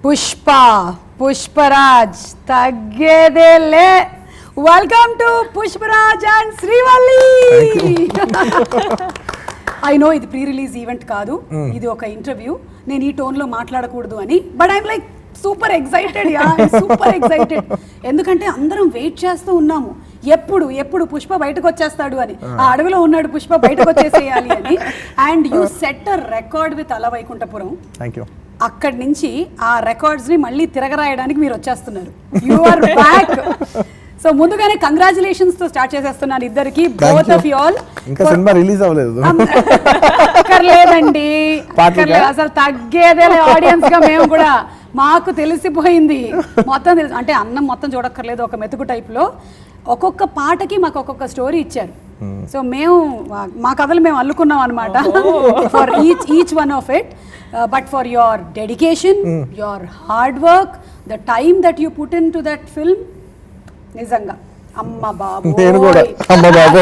పుష్ప పుష్పరాజ్ తగ్గేదేలే. Welcome to Pushparaj and Srivalli. I know ఇది pre release event కాదు, ఇది ఒక ఇంటర్వ్యూ. నేను ఈ టోన్లో మాట్లాడకూడదు అని, but I'm like super excited, super excited. ఎందుకంటే అందరం వెయిట్ చేస్తూ ఉన్నాము, ఎప్పుడు ఎప్పుడు పుష్ప బయటకు వచ్చేస్తాడు అని. ఆ అడవిలో ఉన్నాడు పుష్ప, బయటకు వచ్చేసేయాలి అని. And you set a record with Ala Vaikunthapuram. Thank you. అక్కడి నుంచి ఆ రికార్డ్స్ ని మళ్ళీ తిరగరాయడానికి మీరు వచ్చేస్తున్నారు. You are back. సో ముందుగానే కంగ్రాచులేషన్స్ తో స్టార్ట్ చేసేస్తున్నాను ఇద్దరికి, బోత్ ఆఫ్ యు ఆల్. ఇంకా సినిమా రిలీజ్ అవ్వలేదు. అక్కర్లేదండి, అసలు తగ్గేదేలే. ఆడియన్స్ గా మేము కూడా మాకు తెలిసిపోయింది మొత్తం, తెలుసు. అంటే అన్నం మొత్తం చూడక్కర్లేదు, ఒక మెతుకు టైప్ లో ఒక్కొక్క పాటకి మాకు ఒక్కొక్క స్టోరీ ఇచ్చారు. సో మేము మా కథలు మేము అల్లుకున్నాం అనమాట, for each one of it. But for your dedication, your hard work, the time that you put into that film, నిజంగా అమ్మ బాబు, నేను కూడా అమ్మ బాబు,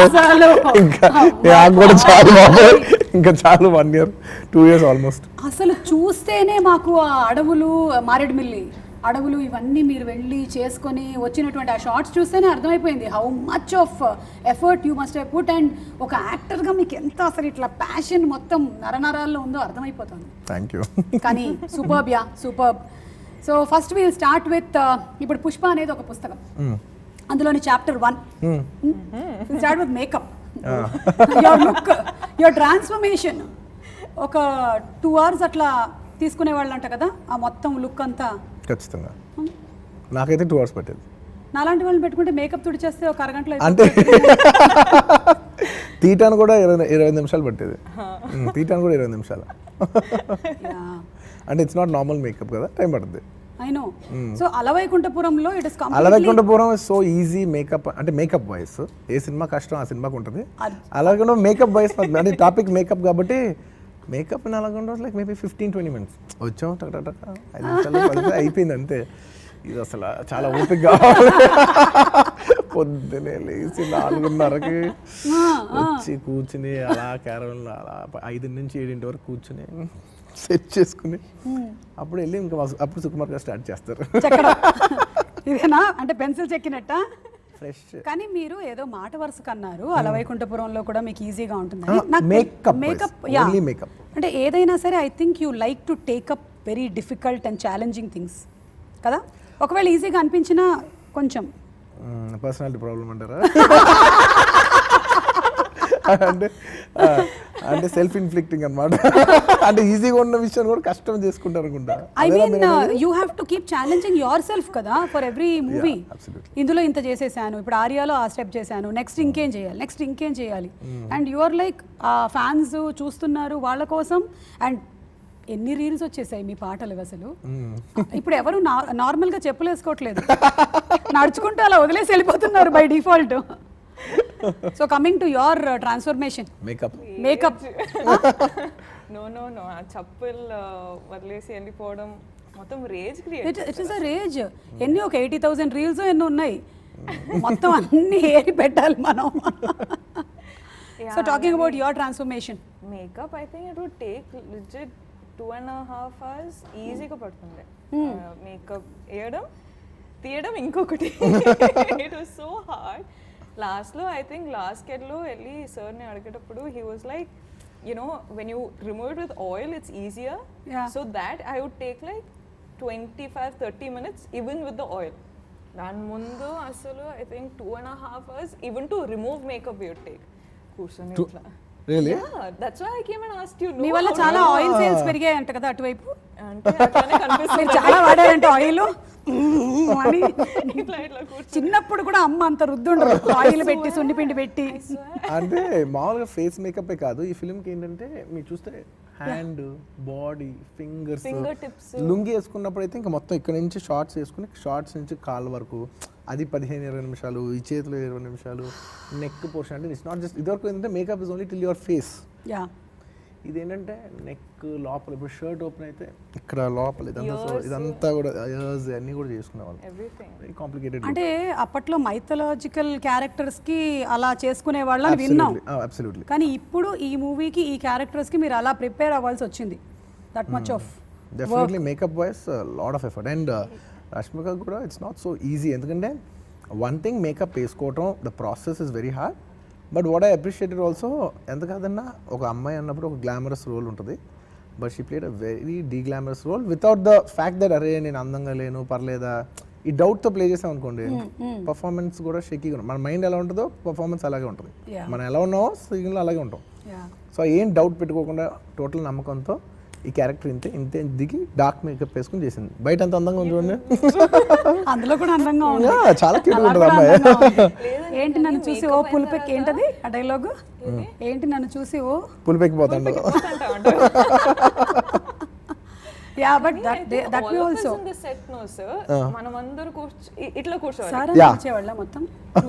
ఇంకా చాలు 1 year 2 years ఆల్మోస్ట్. అసలు చూస్తేనే మాకు ఆ అడవులు, మారేడుమిల్లి అడవులు ఇవన్నీ మీరు వెళ్ళి చేసుకొని వచ్చినటువంటి ఆ షార్ట్స్ చూస్తేనే అర్థమైపోయింది how much of effort you must have put. And ఒక యాక్టర్గా మీకు ఎంత అసలు ఇట్లా ప్యాషన్ మొత్తం నరనరాల్లో ఉందో అర్థమైపోతుంది. Thank you. కానీ superb, superb. So first we'll start with, ఇప్పుడు పుష్ప అనేది ఒక పుస్తకం, అందులోని chapter 1 start with makeup. Your look, your transformation. ఒక 2 hours అట్లా తీసుకునే వాళ్ళు అంట కదా, ఆ మొత్తం లుక్ అంతా. ఖచ్చితంగా నాకైతే 2 hours పట్టేది. నాలాంటి వాళ్ళని పెట్టుకుంటే మేకప్ తుడిచేస్తే ఒక అరగంటలో అంటే తీటాను కూడా 20 నిమిషాలు పట్టేది. తీటాను కూడా 20 నిమిషాలు. అంటే ఇట్స్ నాట్ నార్మల్ మేకప్ కదా, టైం పడుతుంది. I know. సో అలవైకుంఠపురంలో it is completely, Ala Vaikunthapuram is so easy makeup. అంటే మేకప్ వాయిస్ ఏ సినిమా కష్టం ఆ సినిమాకి ఉంటుంది. అలాగే మేకప్ వాయిస్ అంటే టాపిక్ మేకప్ కాబట్టి మేకప్ అలాగే లైక్ మేబీ 15-20 minutes వచ్చాం, టక్ 5 నిమిషాలు అయిపోయింది అంతే. ఇది అసలు చాలా ఓపిక కావాలి. పొద్దునే లేచి 4:30కి వచ్చి కూర్చుని అలా క్యారవన్లో అలా 5 నుంచి 7 వరకు కూర్చుని సెట్ చేసుకుని అప్పుడు వెళ్ళి ఇంకా అప్పుడు సుకుమార్ గారు స్టార్ట్ చేస్తారు. ఇదేనా అంటే పెన్సిల్ చెక్కినట్ట ఫ్రెష్. కానీ మీరు ఏదో మాట వరుసకు అన్నారు అలవైకుంఠపురంలో కూడా మీకు ఈజీగా ఉంటుంది. మేకప్ అంటే ఏదైనా సరే I think you like to take up very difficult and challenging things కదా. ఒకవేళ ఈజీగా అనిపించినా కొంచెం పర్సనాలిటీ ప్రాబ్లం అంటారా? అంటే సెల్ఫ్ ఇన్ఫ్లిక్టింగ్ అన్నమాట. అంటే ఈజీగా ఉన్న విషయం కూడా కష్టం చేసుకుంటారు అనుకుంటా. I mean you have to keep challenging yourself కదా ఫర్ ఎవ్రీ మూవీ. ఇందులో ఇంత చేసేసాను, ఇప్పుడు ఆర్యాలో ఆ స్టెప్ చేశాను, నెక్స్ట్ ఇంకేం చేయాలి, నెక్స్ట్ ఇంకేం చేయాలి. అండ్ యువర్ లైక్ ఫ్యాన్స్ చూస్తున్నారు వాళ్ళ కోసం. అండ్ ఎన్ని రీల్స్ వచ్చేసాయి మీ పాటలు అసలు. ఇప్పుడు ఎవరు నార్మల్గా చెప్పులేసుకోవట్లేదు, నడుచుకుంటూ అలా వదిలేసి వెళ్ళిపోతున్నారు by default. So coming to your transformation, makeup. No ఆ చెప్పులు వదిలేసి వెళ్ళిపోవడం మొత్తం rage create. It is a rage. ఎన్ని ఒక 80,000 రీల్స్ ఎన్ని ఉన్నాయి, మొత్తం అన్ని ఏరి పెట్టాలి మనం. So talking about your transformation, makeup I think it would take legit 2.5 hours ఈజీగా పడుతుంది. మేకప్ వేయడం తీయడం ఇంకొకటి. It was so hard. లాస్ట్లో ఐ థింక్ లాస్ట్ కెట్లో వెళ్ళి సార్ని అడిగేటప్పుడు he was like, you know, when you remove it with oil it's easier. So that I would take like 25-30 minutes even with the oil. Dan mundu asalu I think 2.5 hours even to remove makeup we would take. Kursoni itla. Really? Yeah, that's why I came and asked you. మీ వల్ల చాలా oil sales పెరిగాయంట కదా అటువైపు. అంటే అట్లానే కనిపిస్తుంది. చాలా వాడారంట oil. చిన్నప్పుడు కూడా అమ్మ అంత రుద్దుండ్రు, ఆయిల్ పెట్టి సున్నిపిండి పెట్టి. అంటే మామూలుగా ఫేస్ మేకప్ కాదు ఈ ఫిల్మ్ కి. ఏంటంటే మీరు చూస్తే హ్యాండ్, బాడీ, ఫింగర్స్, లుంగి వేసుకున్నప్పుడు అయితే ఇంకా మొత్తం ఇక్కడ నుంచి షార్ట్స్ వేసుకుని షార్ట్స్ నుంచి కాళ్ళ వరకు అది 15-20 నిమిషాలు, ఈ చేతిలో 20 నిమిషాలు, నెక్ పోర్షన్. అంటే ఇట్స్ నాట్ జస్ట్ ఇదివరకు ఏంటంటే makeup is only till your face. ఇదేంటంటే నెక్ లోపల, ఇప్పుడు షర్ట్ ఓపెన్ అయితే ఇక్కడ లోపల ఇదంతా కూడా అన్నీ కూడా చేసుకునేవాళ్ళు. Very complicated. అంటే అప్పట్లో మైథలాజికల్ క్యారెక్టర్స్ కి అలా చేసుకునే వాళ్ళని విన్నాం. అబ్సల్యూట్లీ. కానీ ఇప్పుడు ఈ మూవీకి ఈ క్యారెక్టర్స్ కి మీరు అలా ప్రిపేర్ అవ్వాల్సి వచ్చింది. That much of definitely makeup wise lot of effort. And Rashmika కూడా ఇట్స్ నాట్ సో ఈజీ, ఎందుకంటే వన్ థింగ్ మేకప్ వేసుకోవటం the process is very hard. But what I appreciated also, ఎంత కాదన్నా ఒక అమ్మాయి అన్నప్పుడు ఒక గ్లామరస్ రోల్ ఉంటుంది, but she played a very deglamorous role without the fact that అరే నేను అందంగా లేను పర్లేదా ఈ డౌట్తో ప్లే చేసాం అనుకోండి, పర్ఫార్మెన్స్ కూడా షేకీగా ఉంటుంది. మన మైండ్ ఎలా ఉంటుందో పర్ఫార్మెన్స్ అలాగే ఉంటుంది, మనం ఎలా ఉన్నామో స్క్రీన్లో అలాగే ఉంటాం. సో ఏం డౌట్ పెట్టుకోకుండా టోటల్ నమ్మకంతో ఈ క్యారెక్టర్ ఇంతే దిగి డార్క్ మేకప్ వేసుకుని చేసింది. బయట అంత అందంగా ఉంది చూడండి, అందులో కూడా అందంగా ఉంది, చాలా క్యూట్ ఉంటుంది అమ్మాయి. ఏంటి నన్ను చూసి ఓ పులిపెక్కి, ఏంటది ఆ డైలాగ్, ఏంటి నన్ను చూసి ఓ పులిపెక్కిపోతాడు. Yeah, but that we also. In the set no sir. మనమందరూ ఇట్లా కూర్చోవాలి. సార్ వచ్చేవాళ్ళ మొత్తం.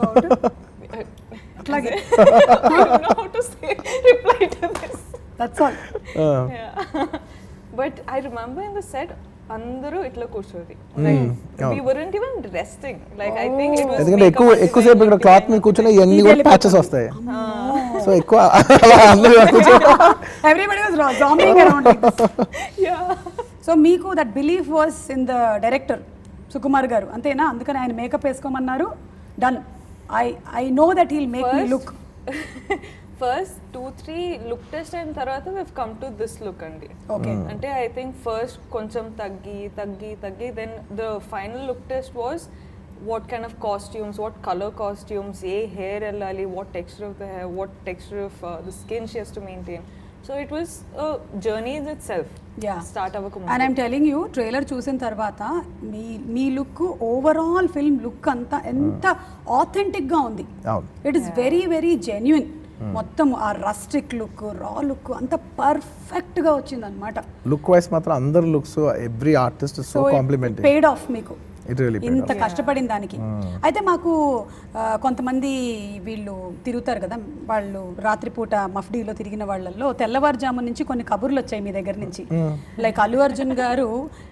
అట్లాగే. I don't know how to say reply to this. That's all. Yeah. But I remember in the set అందరూ ఇట్లా కూర్చోది. Like we weren't even resting. Like I think it was. ఎందుకంటే ఎక్కువ సేపు ఇక్కడ క్లాత్ మీద కూర్చుని ఇవన్నీ కూడా ప్యాచెస్ వస్తాయి. సో ఎక్కువ అందరూ Everybody was zombing around like this. Yeah. So మీకు that belief was in the director Sukumar garu, అంతేనా? అందుకని ఆయన మేకప్ వేసుకోమన్నారు, done. I know that he'll make me look. First 2-3 look test అయిన తర్వాత we've come to this look అండి. Okay, అంటే I think first కొంచెం తగ్గి then the final look test was what kind of costumes, what color costumes, ఏ hair వెళ్ళాలి, what texture of the hair, what texture of the skin she has to maintain. So it was a journey in itself. Yeah. Start avakamundu. And I'm telling you, trailer చూసిన తర్వాత మీ look, overall film look అంతా ఎంత authentic గా ఉంది. It is very very genuine. మొత్తం ఆ rustic look, raw look అంత పర్ఫెక్ట్ గా వచ్చింది అనమాట. లుక్ వైస్ మాత్రం అందరు looks every artist so complimentary. Paid off మీకు ఇంత కష్టపడిన దానికి. అయితే మాకు కొంతమంది వీళ్ళు తిరుగుతారు కదా, వాళ్ళు రాత్రిపూట మఫ్డీలో తిరిగిన వాళ్ళల్లో తెల్లవారుజాము నుంచి కొన్ని కబుర్లు వచ్చాయి మీ దగ్గర నుంచి. లైక్ అల్లు అర్జున్ గారు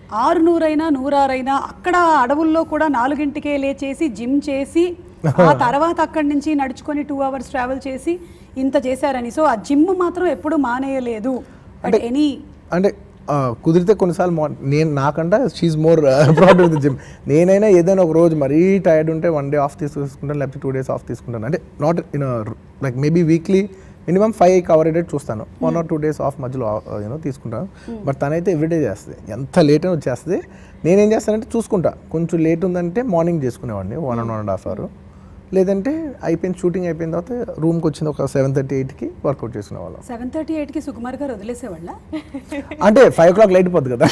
600 అక్కడ అడవుల్లో కూడా 4 లేచేసి జిమ్ చేసి ఆ తర్వాత అక్కడి నుంచి నడుచుకొని 2 hours ట్రావెల్ చేసి ఇంత చేశారని. సో ఆ జిమ్ మాత్రం ఎప్పుడు మానేయలేదు. అంటే కుదిరితే కొన్నిసార్లు నేను నాకంటే she more proud with the gym. నేనైనా ఏదైనా ఒక రోజు మరీ టైర్డ్ ఉంటే 1 day ఆఫ్ తీసుకుంటాను, లేకపోతే 2 days ఆఫ్ తీసుకుంటాను. అంటే not in like maybe weekly minimum 5 కవరేటెడ్ చూస్తాను, 1 or 2 days ఆఫ్ మధ్యలో తీసుకుంటాను. బట్ తనైతే ఎవ్రీడే చేస్తుంది, ఎంత లేట్ అయినా వచ్చేస్తుంది. నేనేం చేస్తానంటే చూసుకుంటా, కొంచెం లేట్ ఉందంటే మార్నింగ్ చేసుకునేవాడిని 1.5 hours. లేదంటే అయిపోయింది, షూటింగ్ అయిపోయిన తర్వాత రూమ్కి వచ్చింది ఒక 7:30-8కి వర్కౌట్ చేసుకునేవాళ్ళం. 7:30-8కి సుకుమార్ గారు వదిలేసేవాళ్ళ? అంటే 5 o'clock లైట్ పోద్ది కదా,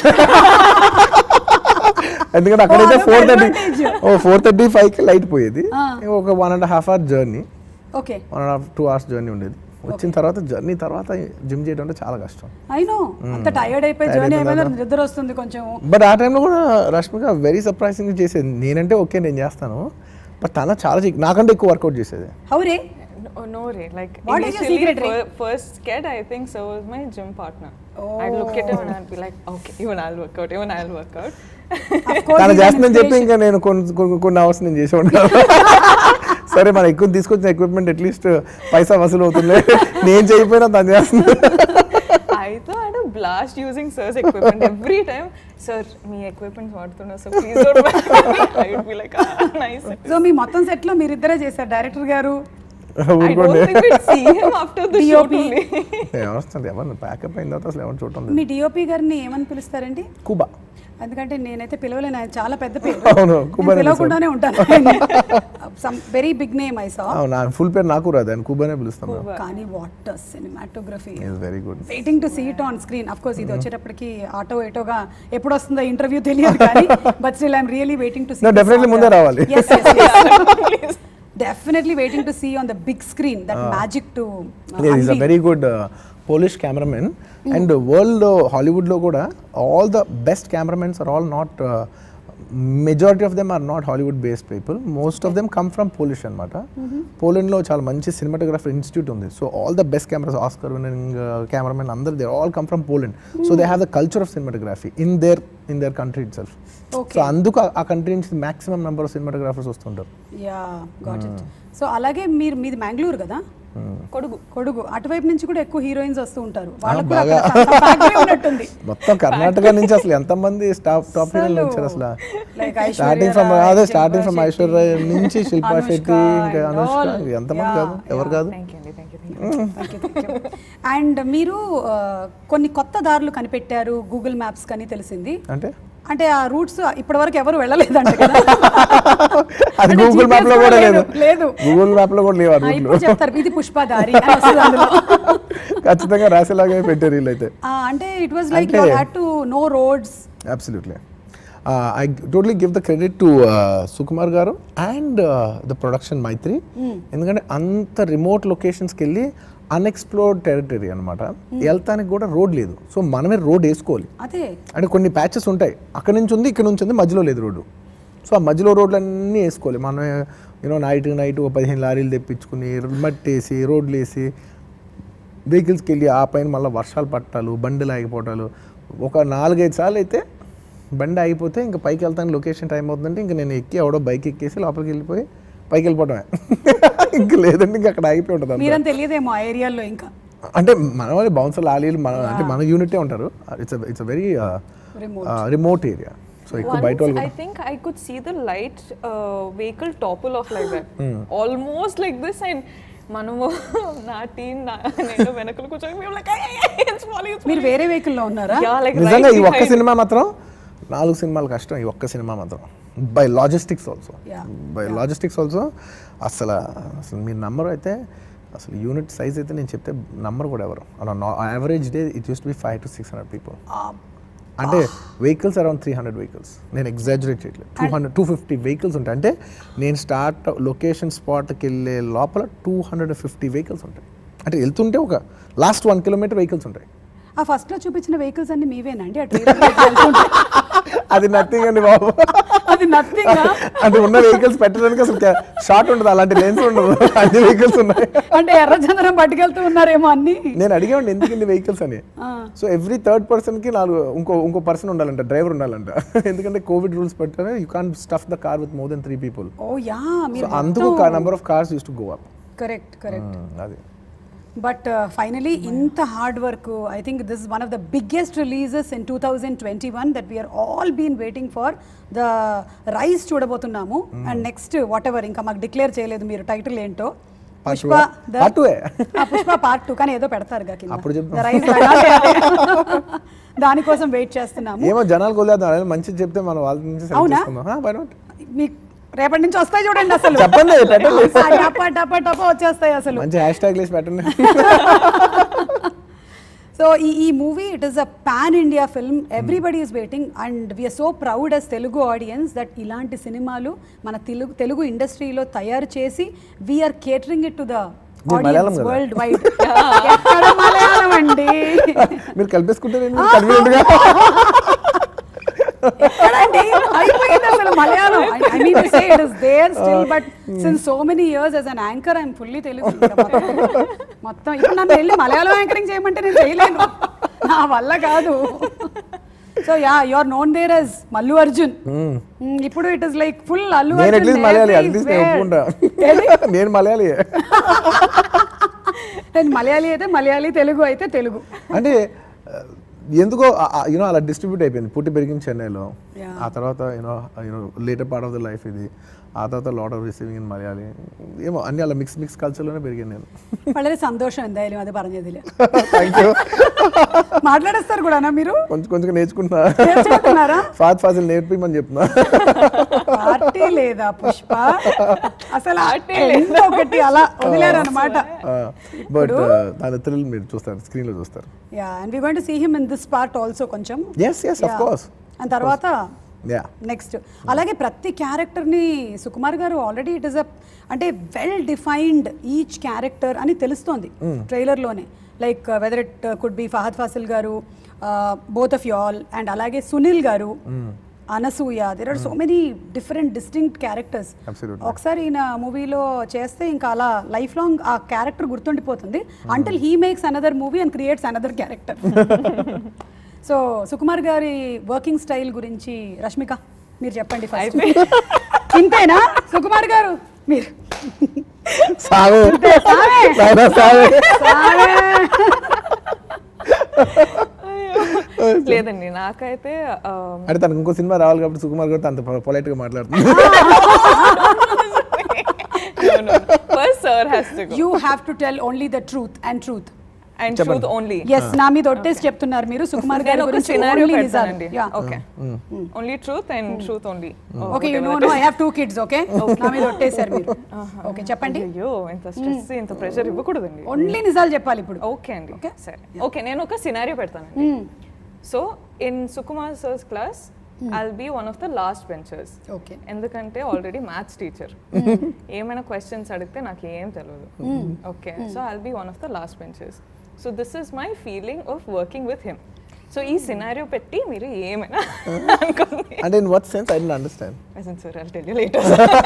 ఎందుకంటే అక్కడైతే 4:35కి లైట్ పోయేది. ఒక 1.5 hour జర్నీ, 1.5-2 hours జర్నీ ఉండేది. వచ్చిన తర్వాత జర్నీ తర్వాత జిమ్ చేయడం అంటే చాలా కష్టం. అంత టైర్డ్ అయిపోయి జర్నీ అయిపోయినా నిద్ర వస్తుంది కొంచెం. బట్ ఆ టైంలో కూడా రష్మిక వెరీ సర్ప్రైజింగ్ చేసేది. నేనంటే ఓకే నేను చేస్తాను, బట్ తన చాలా నాకంటే ఎక్కువ వర్కౌట్ చేసేది. How Ray? No Ray, like initially first kid I think so was my gym partner. I'd look at him and I'd be like, okay, even I'll work out. తను చేస్తుందని చెప్పి ఇంకా నేను కొన్ని అవర్స్ నేను చేసేవాడిని కాదు. సరే మనం ఎక్కువ తీసుకొచ్చిన ఎక్విప్మెంట్ అట్లీస్ట్ పైసా వసూలు అవుతుంది, నేను చేయకపోయినా తను చేస్తుంది. I thought I had a blast using sir's equipment every time. Sir, me equipment వాడుతున్నా, so please don't mind. I would be like, nice. So మీ మొత్తం సెట్ లో మీరిద్దరే చేశారు, డైరెక్టర్ గారు? I don't think we'd see him after the shoot only. ఎవరు pack up అయిన తర్వాత అసలు ఎవరు చూడటం లేదు. మీ డిఓపి గారిని ఏమని పిలుస్తారండి? కుబా. ఎందుకంటే నేనైతే పిలవలేను, ఆయన చాలా పెద్ద పేరు, పిలవకుండానే ఉంటాను. Some very big name I saw. నా ఫుల్ పేరు నాకు రాదు, ఆయన కుబానే పిలుస్తాం. కానీ what cinematography, very good. Waiting to see it on screen. Of course ఇది వచ్చేటప్పటికి ఆటో ఏటోగా ఎప్పుడు వస్తుందో ఇంటర్వ్యూ తెలియదు కానీ, but still I'm really waiting to see. Definitely ముందే రావాలి. Definitely waiting to see on the big screen that magic to he's a very good Polish cameraman. And world Hollywood lo kuda all the best cameramans are all not majority of them are not Hollywood based people. Most of them come from Polish anamata. Poland lo chaala manchi cinematographer institute undi. So all the best cameras, Oscar winning cameramen andaru they all come from Poland. So they have the culture of cinematography in their country itself. Okay. So అందుకు ఆ country నుంచి maximum number of cinematographers వస్తుంటారు. Ya got it. So అలాగే మీది మ్యాంగ్లూర్ కదా? కొడుగు అటువైపు నుంచి కూడా ఎక్కువ హీరోయిన్స్ వస్తూ ఉంటారు, వాళ్ళకి కూడా అక్కడ factory ఉన్నట్టుంది. మొత్తం కర్ణాటక నుంచి అసలు ఎంతమంది టాప్ హీరోలు వచ్చారు అసలు. స్టార్టింగ్ ఫ్రమ్ ఐశ్వర్య నుంచి శిల్పా శెట్టి ఇంకా అనుష్క ఎంతమంది కాదు, ఎవరు కాదు. అండ్ మీరు కొన్ని కొత్త దారులు కనిపెట్టారు గూగుల్ మ్యాప్స్ కని తెలిసింది. అంటే ఆ రూట్స్ ఇప్పటి వరకు ఎవరు వెళ్ళలేదంట కదా. అది గూగుల్ మ్యాప్ లో కూడా లేదు, గూగుల్ మ్యాప్ లో కూడా లేవు. ఇప్పుడు చెప్తారు ఇది పుష్పదారి ఖచ్చితంగా రాసేలాగే పెట్టారు వీళ్ళైతే. అంటే it was like you had to know roads. Absolutely. I totally give the credit to Sukumar garu and the production Maitri. ఎందుకంటే అంత రిమోట్ లొకేషన్స్కి వెళ్ళి అన్ఎక్స్ప్లోర్డ్ టెరిటరీ అనమాట, వెళ్తానికి కూడా రోడ్ లేదు. సో మనమే రోడ్ వేసుకోవాలి. అంటే కొన్ని ప్యాచెస్ ఉంటాయి, అక్కడ నుంచి ఉంది ఇక్కడ నుంచి ఉంది, మధ్యలో లేదు రోడ్డు. సో ఆ మధ్యలో రోడ్లన్నీ వేసుకోవాలి మనమే. నైట్ ఒక 15 లారీలు తెప్పించుకుని మట్టి వేసి రోడ్లు వేసి వెహికల్స్కి వెళ్ళి ఆ పైన మళ్ళీ వర్షాలు పట్టాలు, బండిలు ఆగిపోవటాలు. ఒక 4-5 సార్లు అయితే బండి ఆగిపోతే ఇంకా పైకి వెళ్తాను లొకేషన్ టైం అవుతుందంటే ఇంకా నేను ఎక్కి ఎవడో బైక్ ఎక్కేసి లోపలికి వెళ్ళిపోయి పైకి వెళ్ళిపోవటమే. ఇంకా లేదంటే ఇంకా అక్కడ ఆగిపోయి ఉంటుంది. తెలియదేమో ఆ ఏరియాలో ఇంకా. అంటే మన వాళ్ళు బౌన్సర్ లాలీలు మన అంటే మన యూనిటే ఉంటారు. It's very remote area. So ఎక్కువ బయట వాళ్ళు. I think I could see the light vehicle topple off like that. Almost like this, and మనము నా టీం నేను వెనకలు కూర్చొని మీరు వేరే వెహికల్లో ఉన్నారా? నిజంగా ఈ ఒక్క సినిమా మాత్రం 4 సినిమాలు కష్టం, ఈ ఒక్క సినిమా మాత్రం బై లాజిస్టిక్స్ ఆల్సో అసలు మీరు నంబర్ అయితే అసలు యూనిట్ సైజ్ అయితే నేను చెప్తే నంబర్ కూడా ఎవరు అలా average day it used to be 500 to 600 people. అంటే వెహికల్స్ అరౌండ్ 300 వెహికల్స్, నేను ఎగ్జాజరేట్ చేయట్లేదు. 250 వెహికల్స్ ఉంటాయి. అంటే నేను లొకేషన్ స్పాట్కి వెళ్ళే లోపల 250 వెహికల్స్ ఉంటాయి. అంటే వెళ్తుంటే ఒక లాస్ట్ 1 kilometer వెహికల్స్ ఉంటాయి. ఆ ఫస్ట్ లో చూపించిన వెహికల్స్ అన్ని మీవేనండి? అది నథింగ్ అండి బాబు, అది నథింగ్. అంటే ఉన్న వెహికల్స్ పెట్టడానికి అసలు షార్ట్ ఉండదు, అలాంటి లెన్స్ ఉండదు, అన్ని వెహికల్స్ ఉన్నాయి. అంటే ఎర్రచందనం పట్టుకెళ్తూ ఉన్నారేమో అన్ని. నేను అడిగామండి ఎందుకు ఇన్ని వెహికల్స్ అని. సో ఎవ్రీ థర్డ్ పర్సన్ కి ఇంకో పర్సన్ ఉండాలంట, డ్రైవర్ ఉండాలంట. ఎందుకంటే కోవిడ్ రూల్స్ పెట్టారు, you can't stuff the car with more than 3 people. So అందుకు number of cars used to go up. Correct. అది. But finally, inta hard work, I think this is one of the biggest releases in 2021 that we are all been waiting for. The Rise చూడబోతున్నాము. And next whatever ఇంకా మాకు declare చేయలేదు మీరు title ఏంటో. Pushpa part 2 కానీ ఏదో పెడతారు దానికోసం వెయిట్ చేస్తున్నాము. ఏమో జనాలు కొలేద్దాం, మంచి చెప్తే మనం వాళ్ళ నుంచి సెలెక్ట్ చేసుకుందాం. మీకు రేపటి నుంచి వస్తాయి చూడండి, అసలు చెప్పండి టపా వచ్చేస్తాయి అసలు. మంచి హ్యాష్ ట్యాగ్ లిస్ట్ పెట్టండి. సో ఈ movie it is a pan India film, everybody is waiting and we're so proud as Telugu audience that ఇలాంటి సినిమాలు మన తెలుగు ఇండస్ట్రీలో తయారు చేసి we're catering it to the audience worldwide. ఎక్కడ మలయాళం అండి మీరు కలిపేసుకుంటారు ఎక్కడండి, అయిపోయింది అసలు Malayalam. I mean to say it is there still, but since so many years as an anchor I am fully Telugu. మొత్తం ఇప్పుడు నన్ను వెళ్ళి మలయాళం యాంకరింగ్ చేయమంటే నేను చేయలేను, నా వల్ల కాదు. So ya you are known there as Mallu Arjun. ఇప్పుడు it is like full Allu Arjun. నేను అట్లీస్ట్ మలయాళీ, అట్లీస్ట్ నేను ఒప్పుకుంటా. నేను మలయాళీ. నేను మలయాళీ అయితే మలయాళీ, తెలుగు అయితే తెలుగు. అంటే ఎందుకో అలా డిస్ట్రిబ్యూట్ అయిపోయింది. పుట్టి పెరిగింది చెన్నైలో, ఆ తర్వాత later part of the life ఇది, ఆ తర్వాత lot of receiving in Malayali, ఏమో అన్ని అలా మిక్స్ కల్చర్లోనే పెరిగాను నేను. വളരെ സന്തോഷം എന്തായാലും അത് പറഞ്ഞതില്. మాట్లాడేస్తారు కూడా మీరు? కొంచెం నేర్చుకుంటున్నారా? ఫాజిల్ నేర్పిమని చెప్తున్నా. పార్టీ లేదా పుష్ప, అసలు ఒకటి అలా వదిలేరు అనమాట. బట్ దాని థ్రిల్ మీరు చూస్తారు, స్క్రీన్ లో చూస్తారు. Ya, and we going to see him in this part also కొంచెం. yes of course. అండ్ తర్వాత నెక్స్ట్ అలాగే ప్రతి క్యారెక్టర్ని సుకుమార్ గారు ఆల్రెడీ ఇట్ ఇస్ అ అంటే వెల్ డిఫైన్డ్ ఈచ్ క్యారెక్టర్ అని తెలుస్తోంది ట్రైలర్లోనే. Like whether it could be Fahadh Faasil garu, both of you all, and అలాగే Sunil garu, Anasuya, there are so many different distinct characters. ఒకసారి ఈయన మూవీలో చేస్తే ఇంకా అలా లైఫ్ లాంగ్ ఆ క్యారెక్టర్ గుర్తుండిపోతుంది until he makes another movie and creates another character. So Sukumar గారి వర్కింగ్ స్టైల్ గురించి రష్మిక మీరు చెప్పండి ఫస్ట్. ఇంతేనా సుకుమార్ గారు? మీరు సావే నాయనా సావే. లేదండి నాకైతే అంటే తనకు ఇంకో సినిమా రావాలి కాబట్టి సుకుమార్ గారు అంత పొలైట్ గా మాట్లాడుతుంది. First sir has to go. You have to tell only the truth and truth. And truth only. Yes, నా మీద ఒట్టేసి చెప్తున్నారు మీరు సుకుమార్ గారి గురించి సినారియో only పెడతానండి. నిజాలు. Okay only truth and truth only. Okay you know I have 2 kids. Okay నా మీద ఒట్టేశారు మీరు. ఓకే చెప్పండి. అయ్యో ఇంత స్ట్రెస్ ఇంత ప్రెషర్ ఇవ్వకూడదండి. ఓన్లీ నిజాలు చెప్పాలి ఇప్పుడు. ఓకే అండి సరే. ఓకే నేను ఒక సినారియో పెడతానండి. So in Sukumar sir's class I'll be one of the last benchers. Okay ఎందుకంటే ఆల్రెడీ మ్యాథ్స్ టీచర్. ఏమైనా క్వశ్చన్స్ అడిగితే నాకు ఏం తెలియదు. Okay so I'll be one of the last benchers. So this is my feeling of working with him. So ఈ scenario పెట్టి మీరు ఏమైనా అనుకోండి. అంటే in what sense I don't understand. Sir, I'll tell you later.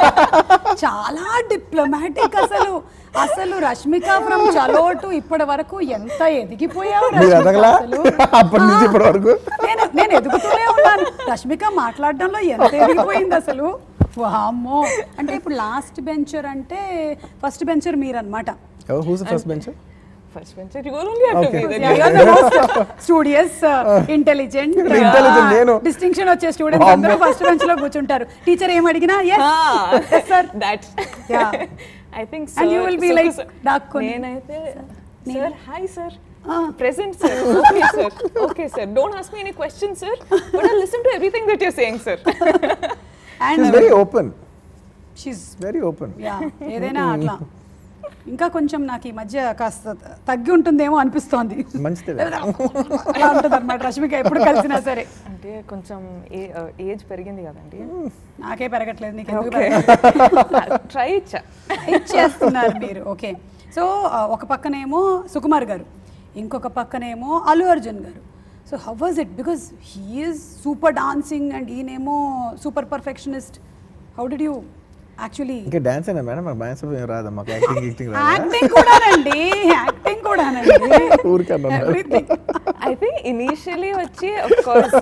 చాలా diplomatic అసలు. అసలు Rashmika from చలో టు ఇప్పటి వరకు ఎంత ఎదిగిపోయావు మీరు రష్మిక ఎదగలా అసలు. అప్పటి నుంచి ఇప్పటి వరకు. నేను ఎదుగుతూనే ఉన్నాను. రష్మిక మాట్లాడడంలో ఎంత ఎదిగిపోయింది అసలు. వామ్మో. అంటే ఇప్పుడు లాస్ట్ బెంచర్ అంటే ఫస్ట్ బెంచర్ మీరు అనమాట. Who's first bencher? First bencher, you only have to be there. You are the most studious, intelligent, నేను distinction వచ్చే స్టూడెంట్స్ అందరూ ఫస్ట్ బెంచ్ లో కూర్చుంటారు. టీచర్ ఏం అడిగినా yes sir That. Yeah. I think sir. And you will be like dakkoni. నేనైతే sir, hi sir. Present sir. Okay sir. Okay sir. Don't ask me any questions sir. But I'll listen to everything that you're saying sir. And she's very open. she's very open. Yeah. ఏదైనా అట్లా ఇంకా కొంచెం నాకు ఈ మధ్య కాస్త తగ్గి ఉంటుందేమో అనిపిస్తోంది. మంచిదే. అలా ఉంటుంది అనమాట రష్మిక ఎప్పుడు కలిసినా సరే. అంటే కొంచెం ఏజ్ పెరిగింది కదండి. నాకే పెరగట్లేదు నీకు ఎందుకు ట్రై చేస్తున్నారు మీరు. ఓకే సో ఒక పక్కనేమో సుకుమార్ గారు, ఇంకొక పక్కనేమో Allu Arjun garu. So how was it? Because he is super dancing and ఈయనేమో super perfectionist. How did you actually? ఇంకా డాన్స్ అయినా మేడం మాకు డాన్స్ రాదా? మాకు యాక్టింగ్ యాక్టింగ్ కూడానండి. యాక్టింగ్ కూడానండి. ఊరికన్నా ఐ థింక్ ఇనిషియలీ వచ్చి ఆఫ్ కోర్స్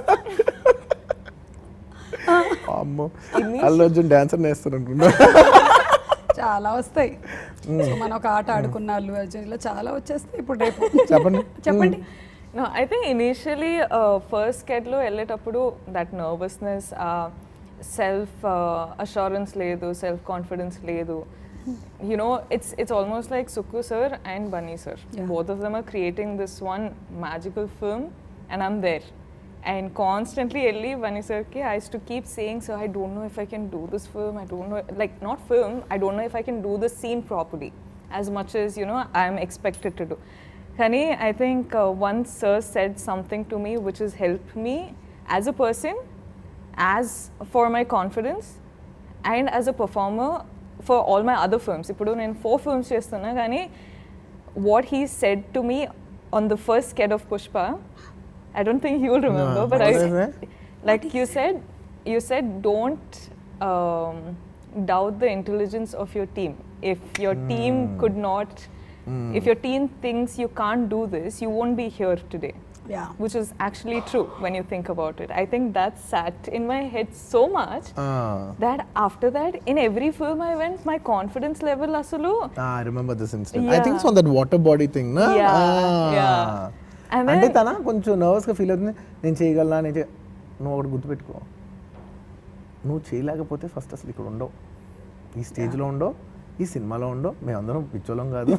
అమ్మో అల్లు అర్జున్ డాన్సర్ నేస్తారు అనుకున్నా. చాలా వస్తాయి. సో మనం ఒక ఆట ఆడుకున్న అల్లు అర్జున్ ఇలా చాలా వచ్చేస్తాయి. ఇప్పుడు రేపు చెప్పండి. No, I think initially first sked lo elletappudu that nervousness, self assurance ledu, self confidence ledu. You know, it's almost like Sukku sir and Bunny sir. Yeah. Both of them are creating this one magical film and I'm there. And constantly Ellie Bunny sir ki I used to keep saying, sir, I don't know if I can do this film. I don't know, like not film, I don't know if I can do the scene properly as much as, you know, I am expected to do. Kani, I think once sir said something to me which has helped me as a person, as for my confidence, and as a performer for all my other films. Ippudu nenu 4 films chestunna kani what he said to me on the first sked of Pushpa, I don't think you will remember, but like you said don't doubt the intelligence of your team. If your team could not if your team thinks you can't do this, you won't be here today. Yeah. Which is actually true when you think about it. I think that sat in my head so much that after that, in every film I went, my confidence level asalu. I remember this incident. Yeah. I think it's on that water body thing, na? Yeah. And అంటే then, తన కొంచెం నర్వస్గా feel అవుతుంది. నేను చేయగలనా నువ్వు ఒకటి గుర్తుపెట్టుకో, నువ్వు చేయలేకపోతే ఫస్ట్ అసలు ఇక్కడ ఉండవు, ఈ స్టేజ్లో ఉండవు, ఈ సినిమాలో ఉండవు, మేమందరం పిచ్చోళం కాదు.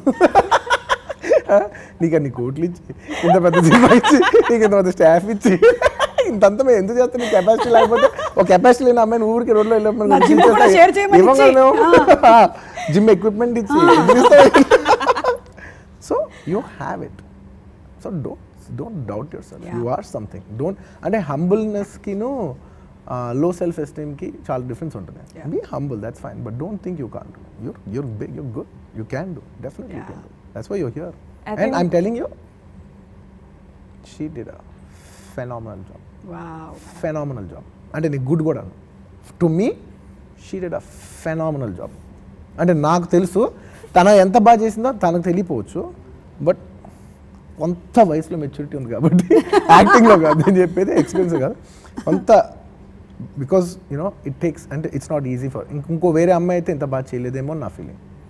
నీకు అన్ని కోట్లు ఇచ్చి ఇంత పెద్ద సినిమా ఇచ్చి నీకు ఇంత పెద్ద స్టాఫ్ ఇచ్చి ఇంతంతా మేము ఎందుకు చేస్తాం? నీ కెపాసిటీ లేకపోతే ఒక కెపాసిటీ లేని అమ్మాయిని ఊరికి రోడ్లో జిమ్ ఎక్విప్మెంట్ ఇచ్చి. So you have it. So don't doubt yourself. You are something. Don't అంటే హంబుల్నెస్కిను లో సెల్ఫ్ ఎస్టీమ్కి చాలా డిఫరెన్స్ ఉంటుంది. Be humble, that's fine, but don't think you can do. You're big, you're good, you can do, definitely you can do. That's why you're here. And I'm telling you, she did a phenomenal job. Wow. Phenomenal job. And in a good good. To me, she did a phenomenal job. అంటే నాకు తెలుసు తన ఎంత బాగా చేసిందో తనకు తెలియపోవచ్చు, but కొంత వయసులో మెచ్యూరిటీ ఉంది కాబట్టి యాక్టింగ్లో కాదు నేను చెప్పేది, ఎక్స్పీరియన్స్ కాదు కొంత. బికాస్ యునో ఇట్ టేక్స్, అంటే ఇట్స్ నాట్ ఈజీ ఫర్ ఇంకో వేరే అమ్మాయి అయితే ఇంత బాగా చేయలేదేమో నా ఫీలింగ్.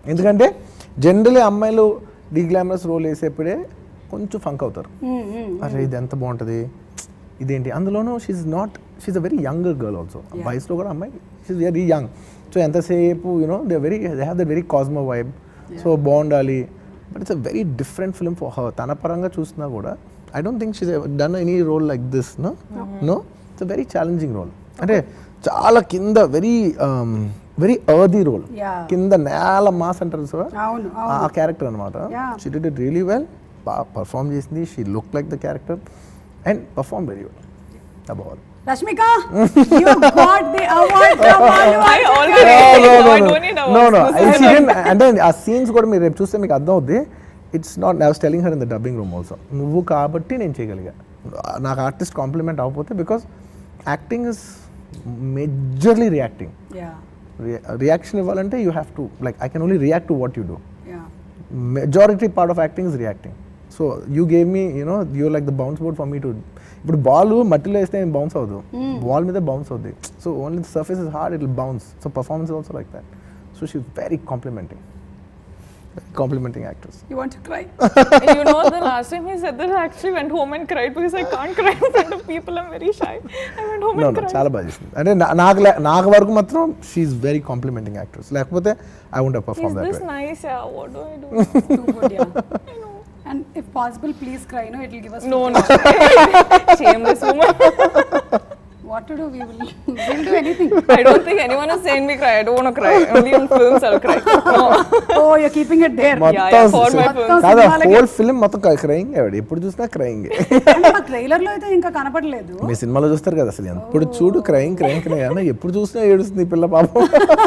ఎందుకంటే జనరలీ అమ్మాయిలు డీగ్లామరస్ రోల్ వేసేప్పుడే కొంచెం ఫంక్ అవుతారు. అరే ఇది ఎంత బాగుంటుంది, ఇదేంటి. అందులోనూ she's a very younger girl also. వయసులో కూడా అమ్మాయి షీఈ్ వెరీ యంగ్. సో ఎంతసేపు they have the very cosmo vibe. So బాగుండాలి. But it's a very different film for her. తన పరంగా చూసినా కూడా I don't think she's done any role like this. No it's a very challenging role. అంటే చాలా కింద very ఎర్దీ role, కింద నేల మాస్ అంటారు సో ఆ క్యారెక్టర్ అనమాట. She did it really well. బాగా పర్ఫామ్ చేసింది. She look like the character and perform very well. Above all. Rashmika, you got the award from I already no. అంటే ఆ scenes కూడా మీరు రేపు చూస్తే మీకు అర్థం అవుద్ది. It's not, I was telling her in the dubbing room also, నువ్వు కాబట్టి నేను చేయగలిగా. నాకు ఆర్టిస్ట్ కాంప్లిమెంట్ అవ్వకపోతే, because acting is majorly reacting. Reaction ఇవ్వాలంటే you have to like I can only react to what you do. Majority part of acting is reacting. So you gave me your like the bounce board for me to. ఇప్పుడు ball మట్టిలో వేస్తే ఏం bounce అవ్వదు, ball మీద bounce అవుద్ది. So only the surface is hard, it will bounce. So performance also like that. So she is very complimenting actress. You want to cry? You know, the last time he said that I actually went home and cried because I can't cry in front of people. I'm very shy. I went home and cried. చాలా బాగా చేసింది. అంటే నాకు వరకు మాత్రం she is very complimenting actress. లేకపోతే I won't have perform that way. Is this nice? Yeah. What do I do? Too good, yeah. I know. And if possible, please cry. No, it will give us. No. Shameless woman. What to do? We'll do anything. I don't think anyone has seen me cry. I don't want to cry. Only in films I'll cry. No. Oh, you're keeping it there. Yeah, for my films. కాదు, whole film మొత్తం crying. ఎప్పుడు చూసినా crying. Trailer లో అయితే ఇంకా కనపడలేదు. మీ సినిమాలో చూస్తారు కదా, అసలు ఎప్పుడు చూడు క్రయింగ్ అన్న, ఎప్పుడు చూసినా ఏడుస్తుంది పిల్ల పాపం.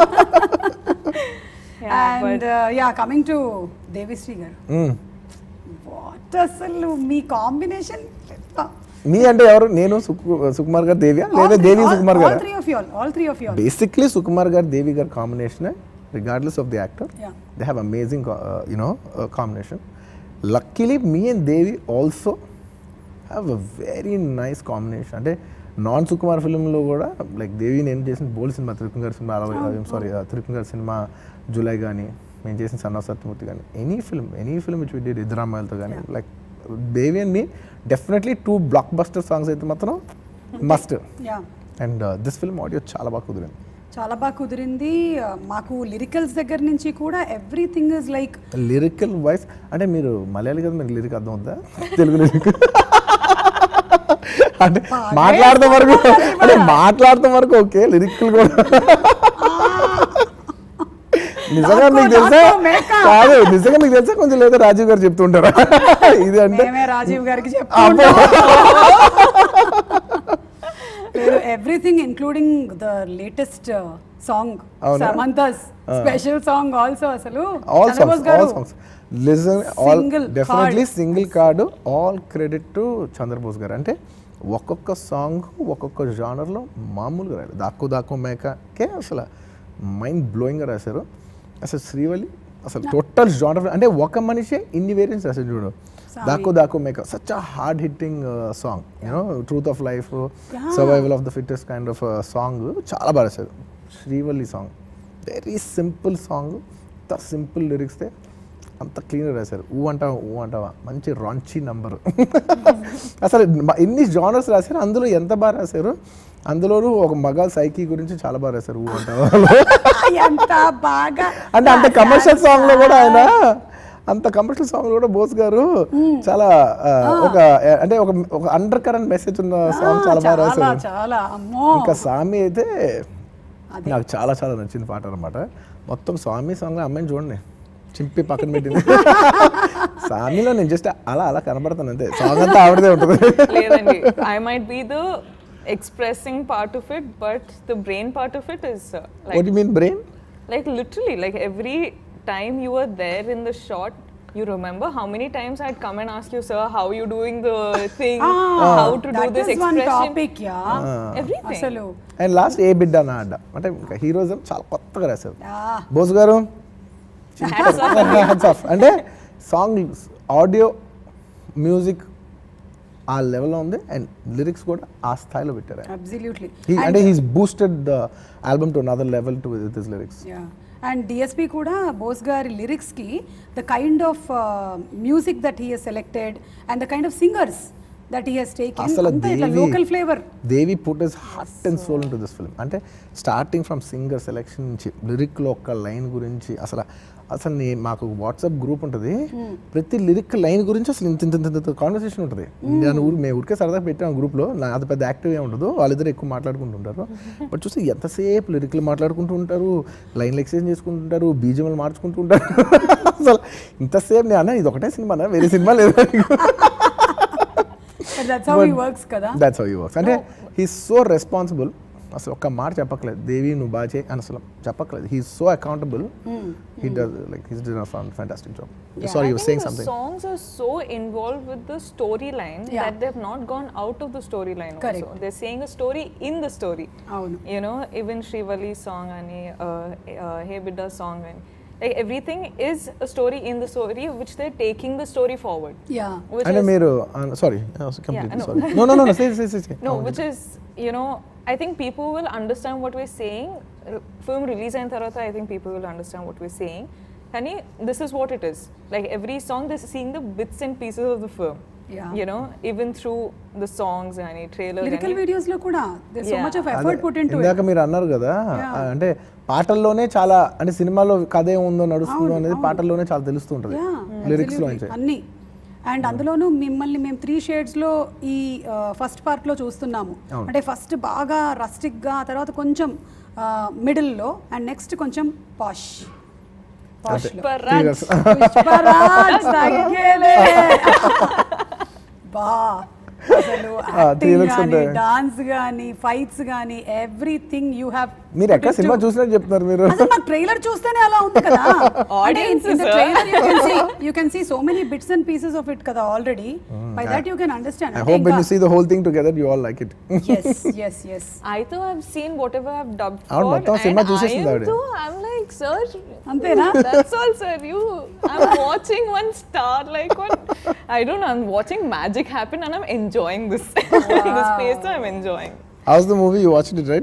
And coming to Devisri garu. What అసలు మీ కాంబినేషన్. మీ అంటే ఎవరు? నేను సుకుమార్ గారు దేవి లేదా దేవి సుకుమార్ గారు? all three of you. Basically Sukumar garu Devi garu combination, regardless of the actor, they have amazing combination. Luckily me and Devi also have a very nice combination. అంటే నాన్ సుకుమార్ ఫిల్మ్లో కూడా లైక్ దేవి నేను చేసిన బోల్ సినిమా, త్రికం గారి సినిమా, త్రికం గారి సినిమా జూలై కానీ, మేము చేసిన సన్ ఆఫ్ సత్యమూర్తి కానీ, any film which we did ఇద్దరామాయలతో కానీ, like Devi and me definitely 2 blockbuster songs అయితే మాత్రం must. And this film audio చాలా బాగా కుదిరింది. మాకు లిరికల్స్ దగ్గర నుంచి కూడా everything is like lyrical wise. అంటే మీరు మలయాళీ కదా, మీకు లిరిక్ అర్థం అవుతుందా? తెలుగు లిరిక్ అంటే మాట్లాడతాం వరకు ఓకే, లిరిక్లు కూడా నిజంగా మీకు తెలుసా? కాదు, నిజంగా మీకు తెలుసా? కొంచెం లేదా రాజీవ్ గారు చెప్తుంటారా ఇది అంటే? రాజీవ్ గారికి everything including the latest song, Samantha's special song also. అసలు all songs listen, all definitely single card, all credit to Chandrabose garu. అంటే ఒక్కొక్క సాంగ్ ఒక్కొక్క జానర్లో మామూలుగా రాయాలి. దాక్కు మేకకే అసలు మైండ్ బ్లోయింగ్గా రాశారు. అసలు శ్రీవల్లి అసలు టోటల్ జానర్, అంటే ఒక మనిషే ఇన్ని వేరియంట్స్ రాశారు చూడు. దాక్కు మేక such a hard hitting song, truth of life, survival of the fittest kind of song చాలా బాగా రాశారు. Srivalli song very simple song, అంత సింపుల్ లిరిక్స్తే అంత క్లీన్గా రాశారు. ఊ అంటావా మంచి రాంచీ నంబర్. అసలు ఎన్ని జానర్స్ రాశారు, అందులో ఎంత బాగా రాశారు. అందులోనూ ఒక మగ సైకి గురించి చాలా బాగా రాశారు. ఊ అంటావా అంటే అంత కమర్షియల్ సాంగ్ లో కూడా ఆయన, అంత కమర్షియల్ సాంగ్ కూడా బోస్ గారు చాలా ఒక అంటే ఒక అండర్ కరెంట్ మెసేజ్ ఉన్న సాంగ్ చాలా బాగా రాశారు. ఇంకా స్వామి అయితే నాకు చాలా నచ్చిన పాట అనమాట. మొత్తం స్వామి సాంగ్ అమ్మాయిని చూడండి, చింపి పక్కన పెట్టింది. స్వామిలో నేను జస్ట్ అలా కనబడతాను అంతే, సాంగ్ అంతా ఆవిడదే ఉంటుంది. లేదండి, I might be the expressing part of it, but the brain part of it is like, what do you mean brain? Like literally, like every time you were there in the shot, you remember how many times I'd come and ask you, sir, how you doing the thing, how to do this expression. That is one topic, everything. Asalu. And last ఏ బిడ్డ నా అడ్డ అంటే heroism చాలా కొత్తగా రాశారు Bose garu. Hats off. అంటే song audio music ఆ లెవెల్లో ఉంది, అండ్ లిరిక్స్ కూడా ఆ స్థాయిలో పెట్టారు. అబ్సల్యూట్లీ. అంటే he's boosted the album to another level to with his lyrics. And DSP కూడా బోస్ గారి లిరిక్స్కి the kind of music that he has selected and the kind of singers that he has taken అసలు local flavor. Devi put his heart and soul into this film. అంటే starting from singer selection నుంచి లిరిక్లో ఒక్క line గురించి అసలు మాకు WhatsApp group ఉంటుంది, ప్రతి లిరిక్ లైన్ గురించి అసలు ఇంత కాన్వర్సేషన్ ఉంటుంది. నేను మేము ఊరికే సరదా పెట్టాము గ్రూప్లో, అది పెద్ద యాక్టివ్ ఏ ఉండదు, వాళ్ళిద్దరు ఎక్కువ మాట్లాడుకుంటుంటారు. బట్ చూస్తే ఎంతసేపు లిరిక్లు మాట్లాడుకుంటూ ఉంటారు, లైన్లు ఎక్స్చేంజ్ చేసుకుంటుంటారు, బీజిఎంలు మార్చుకుంటూ ఉంటారు. అసలు ఇంతసేపు నేను అన్న ఇది ఒకటే సినిమానా, వేరే సినిమా లేదు. But that's how he works కదా. That's how he works. అంటే he's so responsible. అసలు ఒక్క మాట చెప్పట్లేదు, దేవి నువ్వు బాగా చేయి అని అసలు చెప్పట్లేదు. He's so accountable. He does like he's done a fantastic job. Sorry, you were saying something. The songs are so involved with the storyline that they've not gone out of the storyline also. They're saying a story in the story. You know, even Shrivali's song ani Hey Bidda song ani, like everything is a story in the story which they're taking the story forward. And మీరు sorry, completely sorry. No, say. No, which is, you know, I think people will understand what we're saying. Film release ayin tarvata I think people will understand what we're saying. Kani this is what it is. Like every song they're seeing the bits and pieces of the film. You know, even through the songs and trailer lyrical videos lo kuda there's so much of effort put into it. ఇందాక మీరు అన్నారు కదా, అంటే పాటల్లోనే చాలా, అంటే సినిమాలో కథ ఏముందో నడుస్తుందో అనేది పాటల్లోనే చాలా తెలుస్తూ ఉంటుంది లిరిక్స్ లో అన్ని. అండ్ అందులోనూ మిమ్మల్ని మేము 3 షేడ్స్లో ఈ ఫస్ట్ పార్ట్లో చూస్తున్నాము. అంటే ఫస్ట్ బాగా రస్టిక్గా, తర్వాత కొంచెం మిడిల్లో, అండ్ నెక్స్ట్ కొంచెం పాష్. బా అసలు యాక్టింగ్ గానీ, డాన్స్ గానీ, ఫైట్స్ గానీ, ఎవ్రీథింగ్ యూ హ్యావ్. మీరు ఎక్కడ సినిమా చూసినట్టు చెప్తున్నారు మీరు. అసలు నాకు ట్రైలర్ చూస్తేనే అలా ఉంది కదా. You can see so many bits and pieces of it kada already. By that you can understand. I hope when you see the whole thing together you all like it. Yes. I too have seen whatever I've dubbed for, and I'm like, sir, antena, that's all sir. I'm watching one star, like one, I don't know, I'm watching magic happen and I'm enjoying this. This space I'm enjoying. How's the movie? You watched it, right?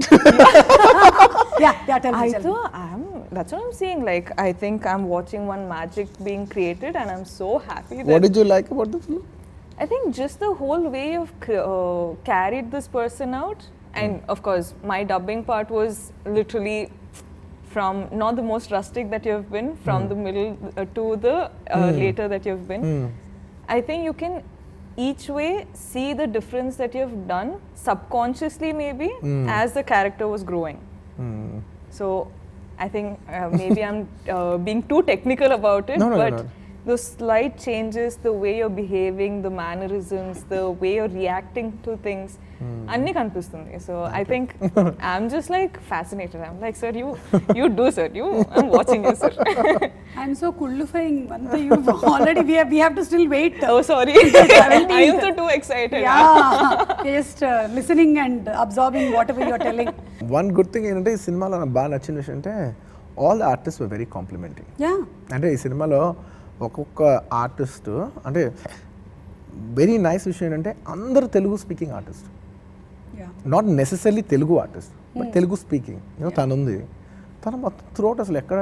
Tell me. That's what I'm saying. Like, I think I'm watching one magic being created, and I'm so happy. What did you like about the film? I think just the whole way you've carried this person out, and of course, my dubbing part was literally from not the most rustic that you've been, from the middle to the later that you've been. I think you can each way see the difference that you've done subconsciously, maybe as the character was growing. So I think maybe I'm being too technical about it, but the slight changes, the way you're behaving, the mannerisms, the way you're reacting to things, anni kanipistundi. So I think I'm just like fascinated. I'm like, sir, you do, sir. I'm watching you, sir. I'm so qualifying. You've already, we have to still wait. Oh, sorry. I am so too excited. Just listening and absorbing whatever you're telling. One good thing ఏంటంటే ఈ సినిమాలో నాకు బాగా నచ్చిన విషయం అంటే all the artists were very complimenting. అంటే ఈ సినిమాలో ఒక్కొక్క ఆర్టిస్ట్ అంటే వెరీ నైస్ విషయం ఏంటంటే అందరూ Telugu speaking artist, not necessary Telugu artist, but Telugu speaking. తను ఉంది, తను మొత్తం త్రూఅవుట్ అసలు ఎక్కడ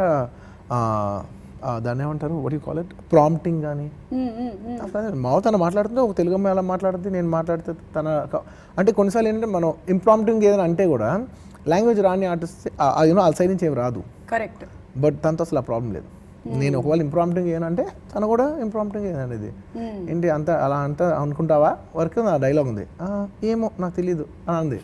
దాన్ని ఏమంటారు, what you call it, prompting కానీ తను మాట్లాడుతుంటే ఒక తెలుగు అమ్మాయి అలా మాట్లాడుతుంది, నేను మాట్లాడితే తన అంటే కొన్నిసార్లు ఏంటంటే మనం ఇంప్రాంప్టింగ్ ఏదైనా అంటే కూడా లాంగ్వేజ్ రాని ఆర్టిస్ట్ వాళ్ళ సైడ్ నుంచి ఏమి రాదు. కరెక్ట్. బట్ తనతో అసలు ఆ ప్రాబ్లం లేదు. నేను ఒకవేళ ఇంప్రాంప్టింగ్ ఏనంటే తను కూడా ఇంప్రాంప్టింగ్ ఏనండి, ఏంటి అంత అలా అంతా అనుకుంటావా వరకు నా డైలాగ్ ఉంది, ఏమో నాకు తెలీదు అని అంది.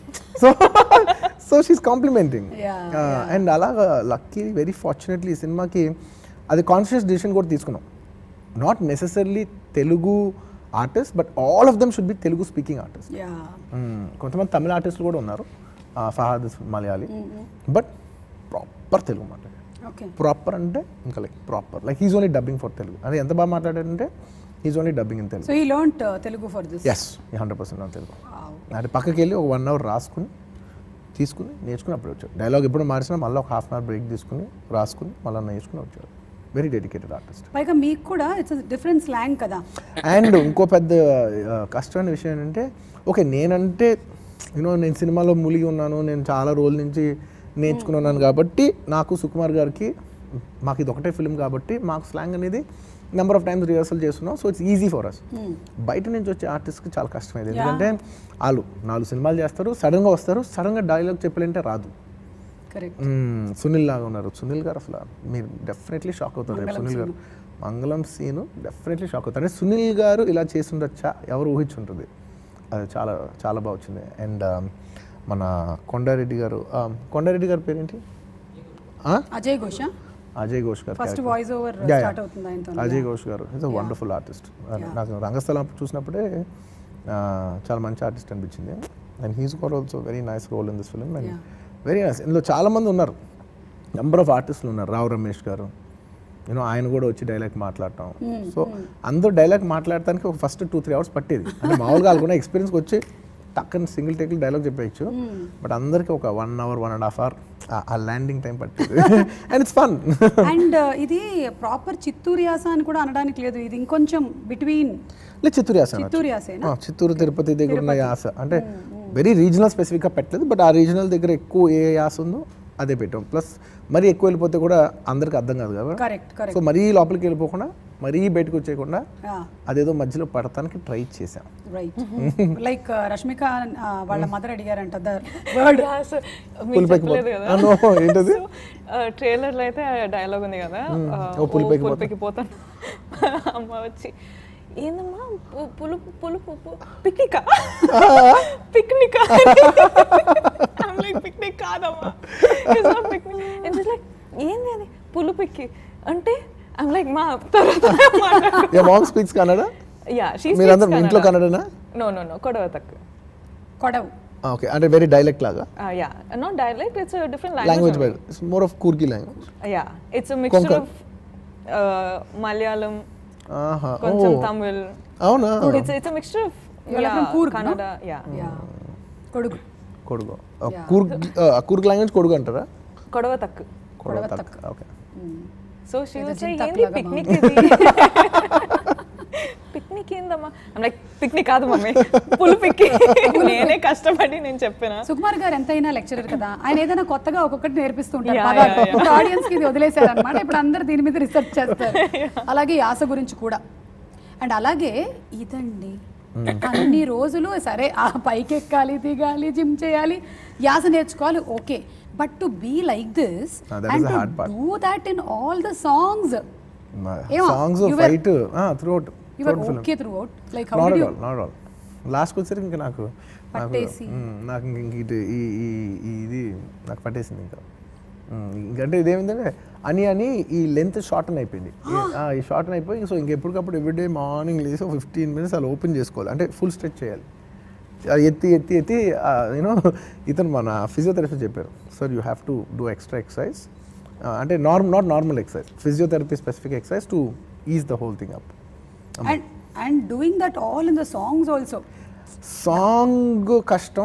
So she's complimenting. అండ్ అలాగా లక్కీ వెరీ ఫార్చునేట్లీ ఈ సినిమాకి అది కాన్షియస్ డిసిషన్ కూడా తీసుకున్నాం. Not necessarily Telugu artist, but all of them should be Telugu speaking artist. కొంతమంది తమిళ ఆర్టిస్టులు కూడా ఉన్నారు, ఫహాద్ మలయాళీ, బట్ ప్రాపర్ తెలుగు మాట్లాడారు. ప్రాపర్ అంటే ఇంకా like proper, like he's only dubbing for Telugu. అది ఎంత బాగా మాట్లాడారంటే he's only dubbing in Telugu. So he learned Telugu for this. yes 100% Telugu. అంటే పక్కకి వెళ్ళి ఒక 1 hour రాసుకుని తీసుకుని నేర్చుకుని అప్పుడు వచ్చాడు. డైలాగ్ ఎప్పుడు మార్చినా మళ్ళీ ఒక ½ hour బ్రేక్ తీసుకుని రాసుకుని మళ్ళీ నేర్చుకుని వచ్చాడు. Very dedicated artist. పైగా మీకు కూడా ఇట్స్ డిఫరెంట్ స్లాంగ్ కదా. అండ్ ఇంకో పెద్ద కష్టమైన విషయం ఏంటంటే, ఓకే నేనంటే నేను సినిమాలో మునిగి ఉన్నాను, నేను చాలా రోజుల నుంచి నేర్చుకున్నాను కాబట్టి నాకు సుకుమార్ గారికి మాకు ఇది ఒకటే ఫిల్మ్ కాబట్టి మాకు స్లాంగ్ అనేది నెంబర్ ఆఫ్ టైమ్స్ రిహర్సల్ చేస్తున్నాం, so it's easy for us. బయట నుంచి వచ్చే ఆర్టిస్ట్కి చాలా కష్టమైంది, ఎందుకంటే వాళ్ళు 4 సినిమాలు చేస్తారు, సడన్గా వస్తారు, సడన్గా డైలాగ్ చెప్పాలంటే రాదు. సునీల్ లాగా ఉన్నారు, సునీల్ గారు అసలు మీరు డెఫినెట్లీ షాక్ అవుతారు. సునీల్ గారు మంగళం సీను డెఫినెట్లీ షాక్ అవుతారు. అంటే సునీల్ గారు ఇలా చేసి ఉండొచ్చా, ఎవరు ఊహించుంటుంది, అది చాలా చాలా బాగా వచ్చింది. అండ్ మన కొండారెడ్డి గారు పేరేంటి? అజయ్ ఘోష్ గారు, ఫస్ట్ వాయిస్ ఓవర్ స్టార్ట్ అవుతుంది ఆయనతో. అజయ్ ఘోష్ గారు ఈజ్ అ వండర్ఫుల్ ఆర్టిస్ట్. నాకు రంగస్థలం చూసినప్పుడే చాలా మంచి ఆర్టిస్ట్ అనిపించింది. And he's got also very nice role in this film. And very nice. ఇందులో చాలామంది ఉన్నారు, నెంబర్ ఆఫ్ ఆర్టిస్టులు ఉన్నారు. రావు రమేష్ గారు, ఆయన కూడా వచ్చి డైలాగ్ మాట్లాడటం. సో అందరూ డైలాగ్ మాట్లాడటానికి ఒక ఫస్ట్ 2-3 hours పట్టేది. అంటే మామూలుగా వాళ్ళకున్న ఎక్స్పీరియన్స్కి వచ్చి టక్కని సింగిల్ టేక్లో డైలాగ్ చెప్పేయచ్చు. బట్ అందరికీ ఒక 1 hour 1.5 hour ఆ ల్యాండింగ్ టైం పట్టేది. And it's fun. అండ్ ఇది ప్రాపర్ చిత్తూరు యాస అని కూడా అనడానికి లేదు, ఇది ఇంకొంచెం బిట్వీన్ చిత్తూరు యాస, చిత్తూరు తిరుపతి దగ్గర ఉన్న యాస. అంటే వెరీ రీజనల్ స్పెసిఫిక్గా పెట్టలేదు, బట్ ఆ రీజనల్ దగ్గర ఎక్కువ ఏ యాస ఉందో అదే పెట్టాం. ప్లస్ మరీ ఎక్కువ వెళ్ళిపోతే కూడా అందరికి అర్థం కాదు కదా, సో మరీ లోపలికి వెళ్ళిపోకుండా మరీ బయటకు వచ్చేయకుండా అదేదో మధ్యలో పడటానికి ట్రై చేశాం. రైట్. లైక్ రష్మిక వాళ్ళ మదర్ అడిగారంట ఏంటది, ట్రైలర్ లో అయితే డైలాగ్ ఉంది కదా, పులిపైకి పోతాను, అమ్మ వచ్చి ఏందమ్మా పులుపు పులుపు పిక్నికా పిక్నికా పిక్నిక్ కాదమ్మా, ఏంది అది పులుపిక్కి అంటే ఐమ్ లైక్ మా Your mom speaks Kannada? Yeah, she speaks మీరందరూ ఇంట్లో కన్నడనా? No, కొడవ తక్కువ. కొడవ. Okay, అంటే very dialect లాగా? Yeah, not dialect, it's a different language. But it's more of Kurgi language. Yeah, it's a mixture of Malayalam, కొంచెం Tamil. అవునా? It's a mixture of Kannada. Yeah. Kodagu. Coorg language Kodagu అంటారా? కొడవ తక్కువ. Okay. So she was saying ఏంది picnic ఇది, picnic ఏందమ్మా, I'm like picnic కాదు mummy పులుపిక్కి. నేనే కష్టపడి నేను చెప్పిన. సుకుమార్ గారు ఎంతైనా లెక్చరర్ కదా, ఆయన ఏదైనా కొత్తగా ఒక్కొక్కటి నేర్పిస్తుంటారు. ఇప్పుడు ఆడియన్స్ కి ఇది వదిలేశారు అనమాట, ఇప్పుడు అందరు దీని మీద రీసెర్చ్ చేస్తారు. అలాగే యాస గురించి కూడా. అండ్ అలాగే ఇదండి అన్ని రోజులు సరే ఆ పైకి ఎక్కాలి, దిగాలి, జిమ్ చేయాలి, యాస నేర్చుకోవాలి, okay. But to be like this and to do that in all the songs, fight throughout. You were okay throughout? Like how did you? Not all. లాస్ట్కి వచ్చేసరికి ఇంకా నాకు ఇది నాకు పట్టేసింది. ఇంకంటే ఇదేమిందంటే అని ఈ లెంత్ షార్టన్ అయిపోయింది. ఈ షార్టన్ అయిపోయి సో ఇంకెప్పటికప్పుడు ఎవ్రీడే మార్నింగ్ లేసి 15 minutes అలా ఓపెన్ చేసుకోవాలి, అంటే ఫుల్ స్ట్రెచ్ చేయాలి. అది ఎత్తి ఇతను మన ఫిజియోథెరపిస్ట్ చెప్పారు, sir you have to do extra exercise, అంటే not normal exercise, physiotherapy specific exercise to ease the whole thing up. And doing that all in the songs also. Song కష్టం,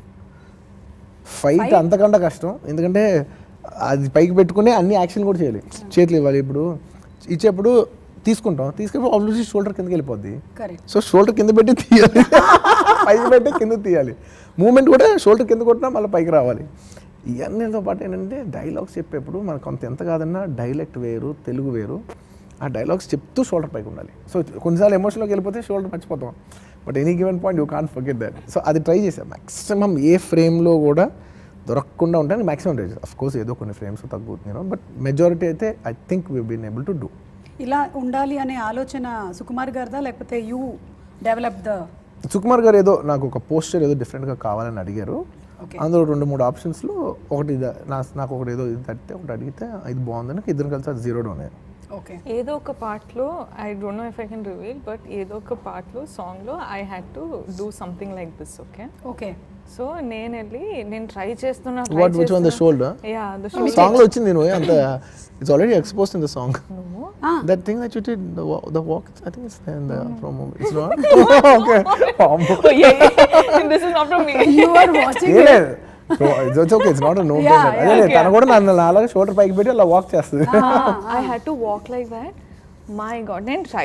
fight అంతకంటే కష్టం. ఎందుకంటే అది పైకి పెట్టుకుని అన్ని యాక్షన్ కూడా చేయాలి, చేతులు ఇవ్వాలి. ఇప్పుడు ఇచ్చేప్పుడు తీసుకుంటే ఆబ్వియస్లీ షోల్డర్ కిందకి వెళ్ళిపోద్ది, సో షోల్డర్ కింద పెట్టి తీయాలి, పైకి పెట్టి కింద తీయాలి. మూమెంట్ కూడా షోల్డర్ కింద కొట్టినా మళ్ళీ పైకి రావాలి. ఇవన్నీతో పాటు ఏంటంటే డైలాగ్స్ చెప్పేప్పుడు మనకు కొంత ఎంత కాదన్నా డైలెక్ట్ వేరు, తెలుగు వేరు. ఆ డైలాగ్స్ చెప్తూ షోల్డర్ పైకి ఉండాలి. సో కొన్నిసార్లు ఎమోషన్లోకి వెళ్ళిపోతే షోల్డర్ మర్చిపోతాం, but any given point you can't forget that. So అది ట్రై చేసాం మ్యాక్సిమం ఏ ఫ్రేమ్లో కూడా దొరకకుండా ఉంటాను మ్యాక్సిమం ట్రై చేసాం. అఫ్ కోర్స్ ఏదో కొన్ని ఫ్రేమ్స్ తగ్గుతున్నాను, బట్ మెజారిటీ అయితే I think we been able to do. ఇలా ఉండాలి అనే ఆలోచన సుకుమార్ గారిదా లేకపోతే యూ డెవలప్ ద? సుకుమార్ గారు ఏదో నాకు ఒక పోస్టర్ ఏదో డిఫరెంట్గా కావాలని అడిగారు. అందులో 2-3 ఆప్షన్స్లో ఒకటి నాకు ఒకటి ఏదో ఇది తట్టితే ఒకటి అడిగితే ఇది బాగుందని ఇద్దరు కలిసి అది 0 డౌన్. ఏదో ఒక పార్ట్లో I don't know if I can reveal, but ఏదో ఒక పార్ట్లో సాంగ్లో I had to do something like this. Okay so నేను ట్రై చేస్తున్నా. Which one, the shoulder? Yeah, the shoulder. Song lo వచ్చింది నేను అంత it's already exposed in the song. No. That thing that you did, the walk, I think it's in the promo. It's not? Okay. Oh yeah. This is not from me. You are watching it. It's okay, it's not a no brainer. తన కూడా నన్ను అలాగే shoulder పైకి పెట్టి అలా walk చేస్తుంది. I had to walk like that. My God, నేను try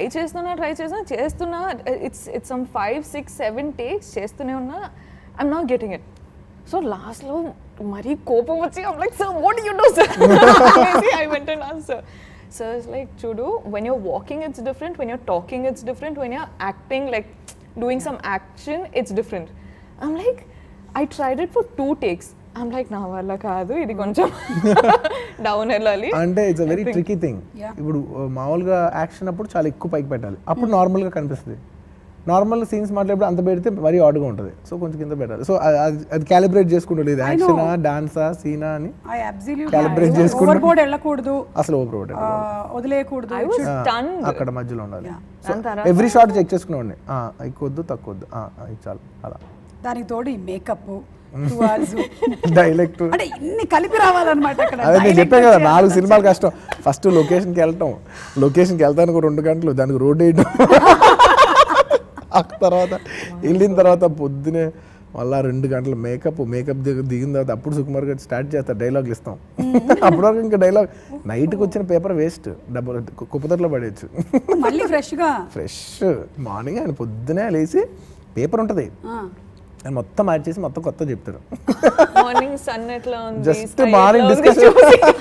చేస్తున్నా. It's some 5, 6, 7 takes చేస్తూనే ఉన్నా. I'm not getting it. So లాస్ట్లో మరీ కోపం వచ్చి I'm like, sir, what do you do, sir? I went and asked sir. Sir is like, Chudu, when you're walking it's different, when you're talking it's different, when you're acting, like doing some action, it's different. I'm like, I tried it for 2 takes. I'm like, నా వల్ల కాదు, ఇది కొంచెం down వెళ్ళాలి అంటే it's a very tricky thing. Yeah. ఇప్పుడు మామూలుగా action అప్పుడు చాలా ఎక్కువ పైకి పెట్టాలి, అప్పుడు నార్మల్గా కనిపిస్తుంది. నార్మల్ సీన్స్ మాట్లాడేప్పుడు అంత పెడితే మరీ ఆడుగా ఉంటుంది, సో కొంచెం కింద పెట్టాలి. సో అది క్యాలిబ్రేట్ చేసుకుంటూ లేదు యాక్షనా డాన్సా సీనా అని Calibrate చేసుకుంటూ- ఓవర్బోర్డ్ వెళ్ళకూడదు, అసలు ఓవర్ వదిలేయకూడదు. I was stunned. అక్కడ మధ్యలో ఉండాలి. దాని తర్వాత ఎవ్రీ షాట్ చెక్ చేసుకునేవాడిని, ఎక్కువద్దు తక్కువద్దు, ఇది చాలు అలా. దానికి తోడు ఈ మేకప్ 2 hours డైలెక్ట్ అంటే ఇన్ని కలిపి రావాలన్నమాట అక్కడ. అదే నేను Dialect చెప్పాను కదా, వచ్చేయాలి. 4 సినిమాలు కష్టం. ఫస్ట్ లొకేషన్కి వెళ్ళటం, లొకేషన్కి వెళ్తానికి 2 గంటలు, దానికి రోడ్ వేయడం, ఆ తర్వాత వెళ్ళిన తర్వాత పొద్దునే మళ్ళీ 2 గంటలు మేకప్ దిగిన తర్వాత అప్పుడు సుకుమార్ గారు స్టార్ట్ చేస్తారు, డైలాగులు ఇస్తాం. అప్పటి వరకు ఇంకా డైలాగ్, నైట్కి వచ్చిన పేపర్ వేస్ట్, డబ్బులు కుప్పతట్లో పడేయచ్చు. మళ్ళీ ఫ్రెష్ గా ఫ్రెష్ మార్నింగ్ ఆయన పొద్దునే లేచి పేపర్ ఉంటుంది ఆయన మొత్తం యాడ్ చేసి మొత్తం కొత్త చెప్తారు. మార్నింగ్ సన్ ఎట్లా ఉంది, just morning discussion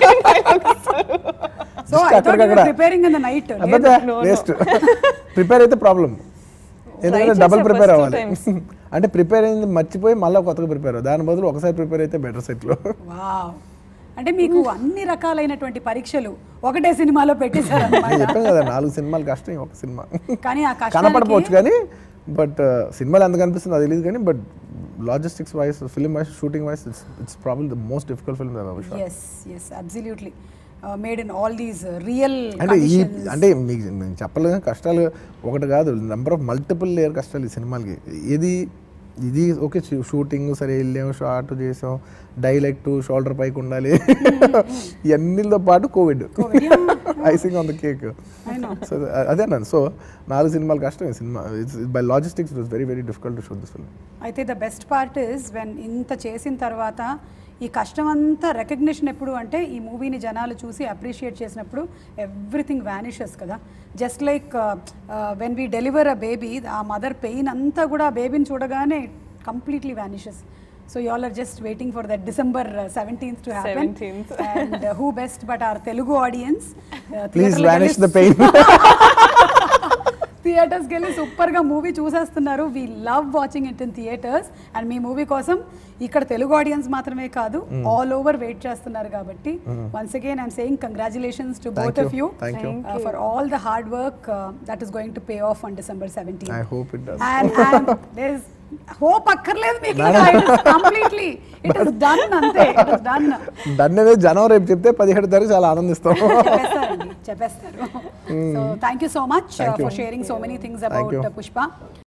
so I thought you were preparing in the night. Waste. Prepare అయితే ప్రాబ్లం, ఎందుకంటే డబుల్ ప్రిపేర్ అవ్వాలి. అంటే ప్రిపేర్ అయింది మర్చిపోయి మళ్ళీ కొత్తగా ప్రిపేర్ అవ్వాలి, దాని బదులు ఒకసారి ప్రిపేర్ అయితే బెటర్ సెట్లో. వావ్, అంటే మీకు అన్ని రకాలైనటువంటి పరీక్షలు ఒకటే సినిమాలో పెట్టేశారు నేను అన్నమాట. చెప్పాను కదా 4 సినిమాలు కష్టం, ఒక సినిమా కానీ ఆ కనపడపోవచ్చు కష్టానికి కానీ, బట్ సినిమాలు ఎంత కనిపిస్తుంది అది తెలియదు కానీ, but logistics wise, film wise, shooting wise, it's probably the most difficult film that I ever shot. yes absolutely made in all these real అంటే conditions. అంటే మీకు నేను చెప్పలేదు, కష్టాలు ఒకటి కాదు, నెంబర్ ఆఫ్ మల్టిపుల్ లేయర్ కష్టాలు ఈ సినిమాలకి. ఇది ఓకే, షూటింగ్ సరే వెళ్ళాం, షార్ట్ చేసాం, డైలెక్ట్ షోల్డర్ పైకి ఉండాలి, ఇవన్నీతో పాటు covid icing on the cake. So అదే అన్నాను. సో 4 సినిమాలు కష్టం ఈ సినిమా. By logistics it was very very difficult to shoot this film. అయితే the best part is when ఇంత చేసిన తర్వాత ఈ కష్టం అంతా రికగ్నిషన్ ఎప్పుడు అంటే ఈ మూవీని జనాలు చూసి అప్రిషియేట్ చేసినప్పుడు ఎవ్రీథింగ్ వ్యానిషెస్ కదా. Just like when we deliver a baby, ఆ మదర్ పెయిన్ అంతా కూడా ఆ బేబీని చూడగానే completely vanishes. So you all are just waiting for that December 17th to happen. 17th. And who best but our Telugu audience. Please vanish the pain. థియేటర్స్కి వెళ్ళి సూపర్గా movie చూసేస్తున్నారు. We love watching it in theatres. And me movie కోసం ఇక్కడ Telugu audience మాత్రమే కాదు, all over wait చేస్తున్నారు కాబట్టి once again I'm saying congratulations to both of you for all the hard work that is going to pay off on December 17th. I hope it does. And there is hope అక్కర్లేదు మీకు, completely it is done, అంతే, it is done. Done అనేది జనం రేపు చెప్తే 17 తారీఖు చాలా ఆనందిస్తాం. చెప్పేస్తారు. So thank you so much for sharing so many things about Pushpa.